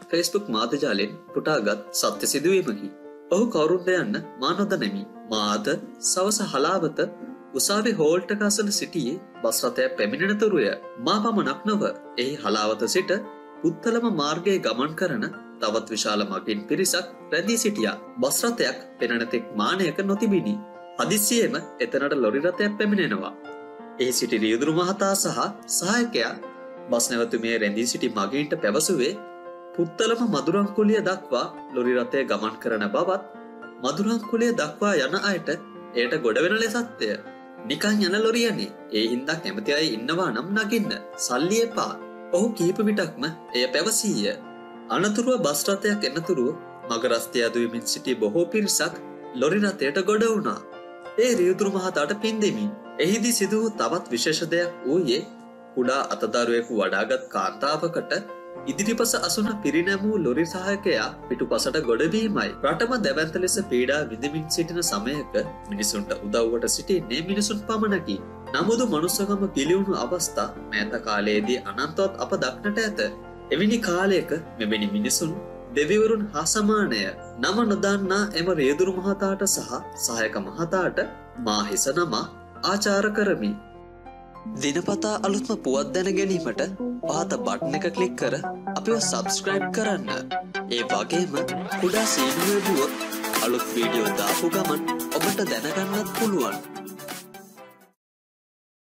Facebook මාධ්‍යජාලයෙන් පුටාගත් සත්‍ය සිදුවීමකි. ඔහු කවුරුන්ද යන්න මා නොදනිමි. මාද සවස හලාවත උසාවි හෝල්ට් එක අසල සිටියේ බස් රථයක් පැමිණෙනතුරුය. මා පමණක් නොව එහි හලාවත සිට පුත්තලම මාර්ගයේ ගමන් කරන තවත් විශාල මගින් පිරිසක් රැඳී සිටියා. බස් රථයක් පෙනෙන තෙක් මානයක නොතිබිනි. හදිස්සියෙම එතනට ලොරි රථයක් පැමිණෙනවා. එහි සිටි රියදුරු මහතා සහ සහායකයා බස් නැවතුමේ රැඳී සිටි මගීන්ට පැවසුවේ පුත්තලම මදුරංකුලිය දක්වා ලොරි රථය ගමන් කරන බවත් මදුරංකුලිය දක්වා යන අයට එයට ගොඩ වෙන ලෙසත්ය. නිකන් යන ලොරියනේ. ඒ හින්දා කැමති අය ඉන්නවා නම් නගින්න. සල්ලි එපා. ඔහු කීප විටක්ම එය පැවසීය. අනතුරුව බස් රථයක් එනතුරුව මග රස්තිය අදුවමින් සිටි බොහෝ පිරිසක් ලොරි රථයට ගොඩ වුණා. ඒ රියදුරු මහතාට පින් දෙමින්. එහිදී සිදු වූ තවත් විශේෂ දෙයක් වූයේ කුඩා අතදරුවෙකු වඩාගත් කාන්තාවකට ඉදිරිපස අසුන පිරිනැමූ ලොරි සහායකයා පිටුපසට ගොඩවීමයි. රටම දැවැන්ත ලෙස පීඩා විඳමින් සිටින සමයක මිනිසුන්ට උදව්වට සිටින්නේ මිනිසුන් පමණකි. නමුදු මනුස්සකම පිළිවුණු අවස්ථා මෑත කාලයේදී අනන්තවත් අප දක්නට ඇත. එවැනි කාලයක මෙවැනි මිනිසුන් දෙවිවරුන් හා සමානය. නම නොදන්නා එම රියදුරු මහතාට සහ සහායක මහතාට මා හිස නමා ආචාර කරමි. දිනපතා අලුත්ම පුවත් දැන ගැනීමට පහත බටන් එක ක්ලික් කර අපිව සබ්ස්ක්‍රයිබ් කරන්න. ඒ වගේම කුඩා සීනුවේ දුව අලුත් වීඩියෝ දාපු ගමන් ඔබට දැනගන්නත් පුළුවන්.